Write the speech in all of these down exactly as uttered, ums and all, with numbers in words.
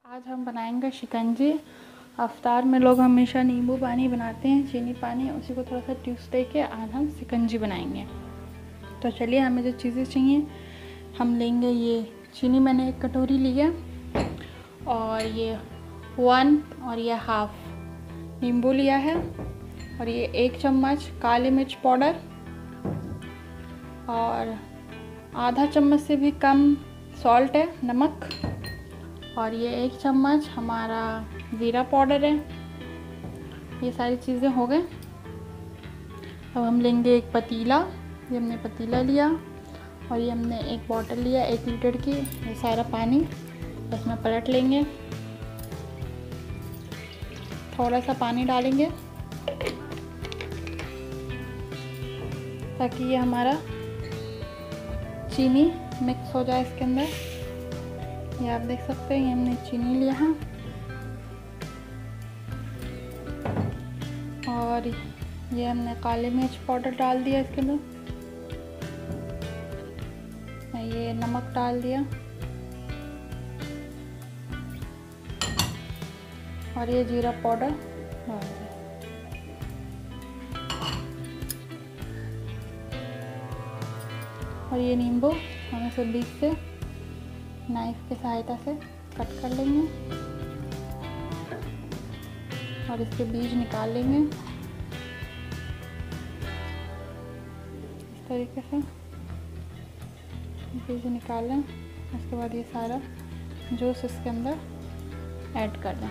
आज हम बनाएंगे शिकंजी। अफ्तार में लोग हमेशा नींबू पानी बनाते हैं, चीनी पानी, उसी को थोड़ा सा ट्विस्ट दे के आज हम शिकंजी बनाएंगे। तो चलिए, हमें जो चीज़ें चाहिए हम लेंगे। ये चीनी मैंने एक कटोरी ली है, और ये वन और ये हाफ नींबू लिया है, और ये एक चम्मच काली मिर्च पाउडर, और आधा चम्मच से भी कम सॉल्ट है, नमक, और ये एक चम्मच हमारा ज़ीरा पाउडर है। ये सारी चीज़ें हो गए। अब हम लेंगे एक पतीला। ये हमने पतीला लिया, और ये हमने एक बॉटल लिया एक लीटर की। ये सारा पानी इसमें पलट लेंगे। थोड़ा सा पानी डालेंगे ताकि ये हमारा चीनी मिक्स हो जाए इसके अंदर। ये आप देख सकते हैं, ये हमने चीनी लिया है, और ये हमने काली मिर्च पाउडर डाल दिया इसके अंदर। ये नमक डाल दिया, और ये जीरा पाउडर डाल दिया। और ये नींबू हम इसे बीच से नाइफ की सहायता से कट कर लेंगे, और इसके बीज निकाल लेंगे इस तरीके से। बीज निकाल लें, उसके बाद ये सारा जूस इसके अंदर ऐड कर दें।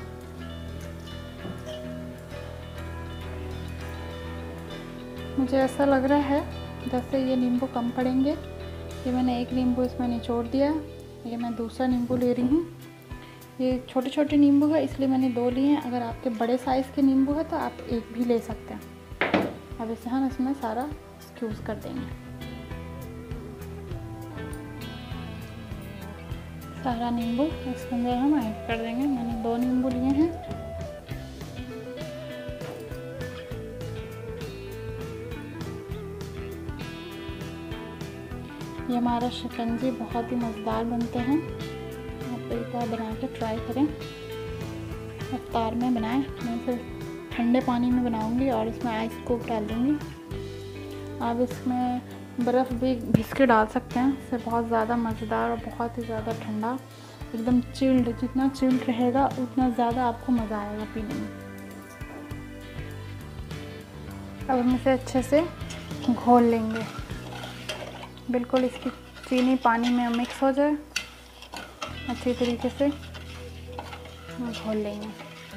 मुझे ऐसा लग रहा है जैसे ये नींबू कम पड़ेंगे। ये मैंने एक नींबू इसमें निचोड़ दिया, ये मैं दूसरा नींबू ले रही हूँ। ये छोटे छोटे नींबू है, इसलिए मैंने दो लिए हैं। अगर आपके बड़े साइज़ के नींबू है तो आप एक भी ले सकते हैं। अब इसे हम इसमें सारा स्क्यूज़ कर देंगे। सारा नींबू इसके अंदर हम ऐड कर देंगे। मैंने दो नींबू लिए हैं। ये हमारा शिकंजी बहुत ही मज़ेदार बनते हैं। आप एक बार बना के ट्राई करें, अफ्तार में बनाएं। मैं फिर ठंडे पानी में बनाऊंगी और इसमें आइस स्कूप डाल दूंगी। आप इसमें बर्फ़ भी घिस के डाल सकते हैं, इससे बहुत ज़्यादा मज़ेदार और बहुत ही ज़्यादा ठंडा, एकदम चिल्ड। जितना चिल्ड रहेगा उतना ज़्यादा आपको मज़ा आएगा पीने में। अब हम इसे अच्छे से घोल लेंगे, बिल्कुल इसकी चीनी पानी में मिक्स हो जाए अच्छी तरीके से। घोल लेंगे।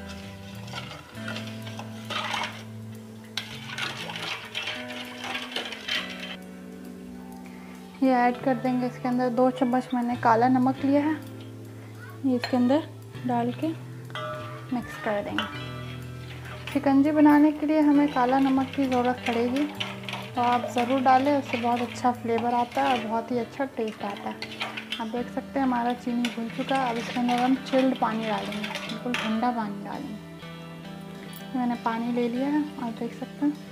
ये ऐड कर देंगे इसके अंदर। दो चम्मच मैंने काला नमक लिया है, ये इसके अंदर डाल के मिक्स कर देंगे। शिकंजी बनाने के लिए हमें काला नमक की ज़रूरत पड़ेगी, तो आप ज़रूर डालें, उससे बहुत अच्छा फ्लेवर आता है और बहुत ही अच्छा टेस्ट आता है। आप देख सकते हैं हमारा चीनी घुल चुका है। अब इसके अंदर हम चिल्ड पानी डालेंगे, बिल्कुल ठंडा पानी डालेंगे। मैंने पानी ले लिया है, आप देख सकते हैं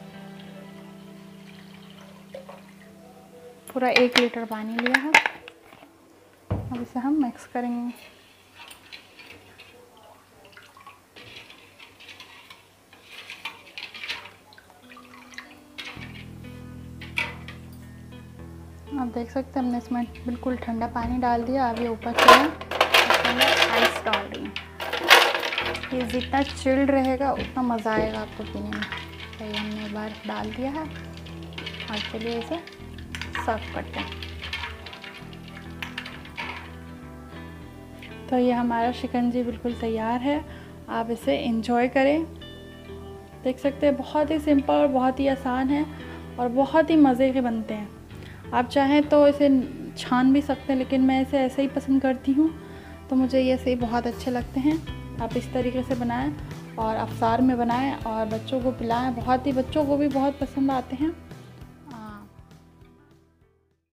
पूरा एक लीटर पानी लिया है। अब इसे हम मिक्स करेंगे। आप देख सकते हैं हमने इसमें बिल्कुल ठंडा पानी डाल दिया। अब ये ऊपर से इसके अंदर आइस डाल रही है। ये जितना चिल्ड रहेगा उतना मज़ा आएगा आपको पीने में। तो ये हमने एक बार डाल दिया है, और चलिए इसे सर्व करते हैं। तो ये हमारा शिकंजी बिल्कुल तैयार है। आप इसे एंजॉय करें। देख सकते हैं बहुत ही सिंपल और बहुत ही आसान है, और बहुत ही मज़े के बनते हैं। आप चाहें तो इसे छान भी सकते हैं, लेकिन मैं इसे ऐसे ही पसंद करती हूँ, तो मुझे ये ऐसे ही बहुत अच्छे लगते हैं। आप इस तरीके से बनाएं और अफ्तार में बनाएं और बच्चों को पिलाएं। बहुत ही बच्चों को भी बहुत पसंद आते हैं।